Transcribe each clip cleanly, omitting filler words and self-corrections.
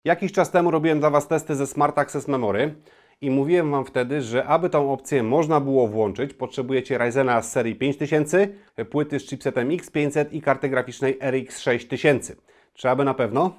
Jakiś czas temu robiłem dla Was testy ze Smart Access Memory i mówiłem Wam wtedy, że aby tą opcję można było włączyć, potrzebujecie Ryzena z serii 5000, płyty z chipsetem X500 i karty graficznej RX 6000. Czy aby na pewno?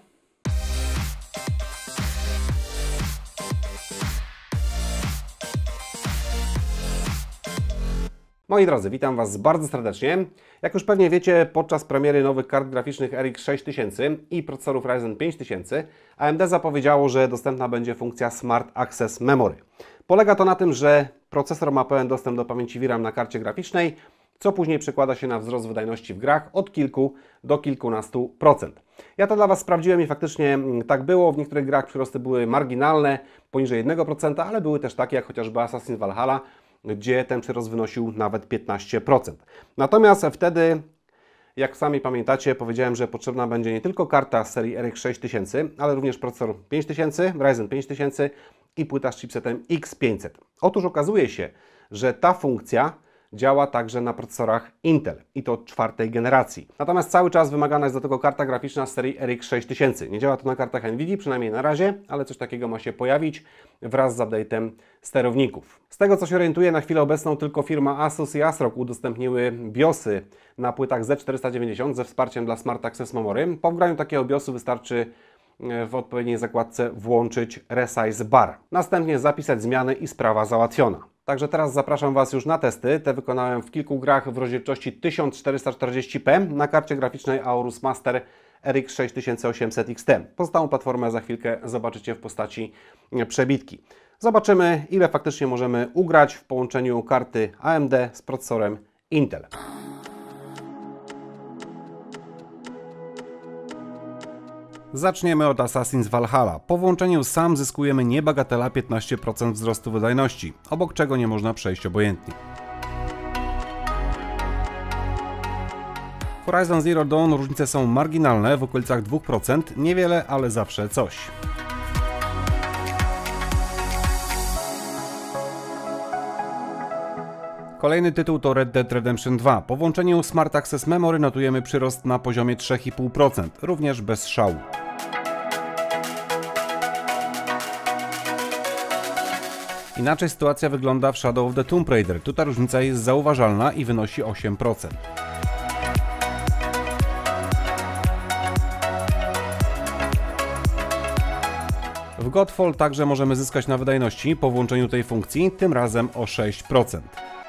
Moi drodzy, witam Was bardzo serdecznie. Jak już pewnie wiecie, podczas premiery nowych kart graficznych RX 6000 i procesorów Ryzen 5000 AMD zapowiedziało, że dostępna będzie funkcja Smart Access Memory. Polega to na tym, że procesor ma pełen dostęp do pamięci VRAM na karcie graficznej, co później przekłada się na wzrost wydajności w grach od kilku do kilkunastu procent. Ja to dla Was sprawdziłem i faktycznie tak było. W niektórych grach przyrosty były marginalne, poniżej 1%, ale były też takie jak chociażby Assassin's Valhalla, gdzie ten przyrost wynosił nawet 15%. Natomiast wtedy, jak sami pamiętacie, powiedziałem, że potrzebna będzie nie tylko karta z serii RX 6000, ale również procesor 5000, Ryzen 5000 i płyta z chipsetem X500. Otóż okazuje się, że ta funkcja działa także na procesorach Intel i to 4. generacji. Natomiast cały czas wymagana jest do tego karta graficzna z serii RX 6000. Nie działa to na kartach Nvidia, przynajmniej na razie, ale coś takiego ma się pojawić wraz z update'em sterowników. Z tego co się orientuję, na chwilę obecną tylko firma Asus i ASRock udostępniły BIOSy na płytach Z490 ze wsparciem dla Smart Access Memory. Po wgraniu takiego BIOSu wystarczy w odpowiedniej zakładce włączyć Resize Bar. Następnie zapisać zmiany i sprawa załatwiona. Także teraz zapraszam Was już na testy. Te wykonałem w kilku grach w rozdzielczości 1440p na karcie graficznej Aorus Master RX 6800 XT. Pozostałą platformę za chwilkę zobaczycie w postaci przebitki. Zobaczymy, ile faktycznie możemy ugrać w połączeniu karty AMD z procesorem Intel. Zaczniemy od Assassin's Valhalla. Po włączeniu sam zyskujemy niebagatela 15% wzrostu wydajności, obok czego nie można przejść obojętnie. W Horizon Zero Dawn różnice są marginalne, w okolicach 2%, niewiele, ale zawsze coś. Kolejny tytuł to Red Dead Redemption 2. Po włączeniu Smart Access Memory notujemy przyrost na poziomie 3,5%, również bez szału. Inaczej sytuacja wygląda w Shadow of the Tomb Raider. Tutaj różnica jest zauważalna i wynosi 8%. W Godfall także możemy zyskać na wydajności po włączeniu tej funkcji, tym razem o 6%.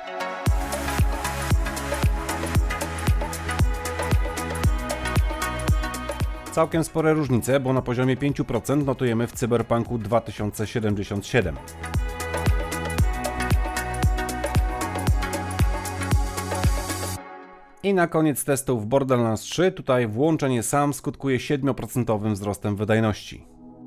Całkiem spore różnice, bo na poziomie 5% notujemy w Cyberpunku 2077. I na koniec testów Borderlands 3, tutaj włączenie sam skutkuje 7% wzrostem wydajności.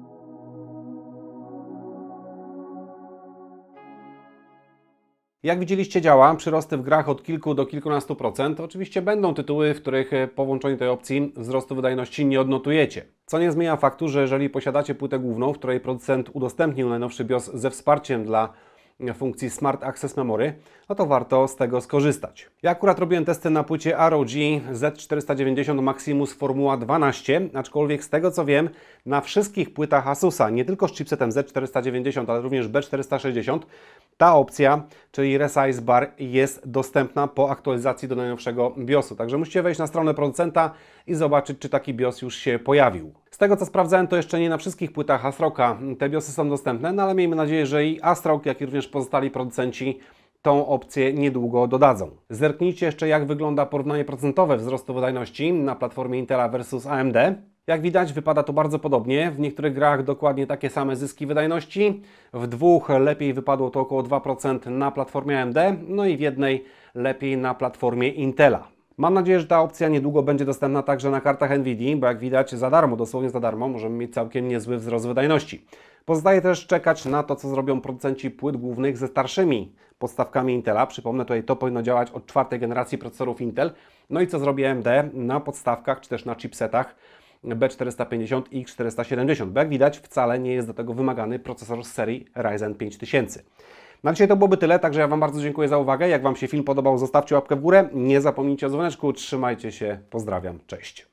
Jak widzieliście, działa. Przyrosty w grach od kilku do kilkunastu procent. Oczywiście będą tytuły, w których po włączeniu tej opcji wzrostu wydajności nie odnotujecie. Co nie zmienia faktu, że jeżeli posiadacie płytę główną, w której producent udostępnił najnowszy BIOS ze wsparciem dla funkcji Smart Access Memory, no to warto z tego skorzystać. Ja akurat robiłem testy na płycie ROG Z490 Maximus Formuła 12, aczkolwiek z tego co wiem, na wszystkich płytach Asusa, nie tylko z chipsetem Z490, ale również B460, ta opcja, czyli Resize Bar, jest dostępna po aktualizacji do najnowszego BIOSu. Także musicie wejść na stronę producenta i zobaczyć, czy taki BIOS już się pojawił. Z tego co sprawdzałem, to jeszcze nie na wszystkich płytach ASRocka te BIOSy są dostępne, no ale miejmy nadzieję, że i ASRock, jak i również pozostali producenci tą opcję niedługo dodadzą. Zerknijcie jeszcze, jak wygląda porównanie procentowe wzrostu wydajności na platformie Intela versus AMD. Jak widać, wypada to bardzo podobnie. W niektórych grach dokładnie takie same zyski wydajności, w dwóch lepiej wypadło to około 2% na platformie AMD, no i w jednej lepiej na platformie Intela. Mam nadzieję, że ta opcja niedługo będzie dostępna także na kartach Nvidia, bo jak widać za darmo, dosłownie za darmo, możemy mieć całkiem niezły wzrost wydajności. Pozostaje też czekać na to, co zrobią producenci płyt głównych ze starszymi podstawkami Intela. Przypomnę, tutaj to powinno działać od 4. generacji procesorów Intel. No i co zrobi AMD na podstawkach, czy też na chipsetach B450 i X470. Bo jak widać, wcale nie jest do tego wymagany procesor z serii Ryzen 5000. Na dzisiaj to byłoby tyle, także ja Wam bardzo dziękuję za uwagę. Jak Wam się film podobał, zostawcie łapkę w górę. Nie zapomnijcie o dzwoneczku. Trzymajcie się. Pozdrawiam. Cześć.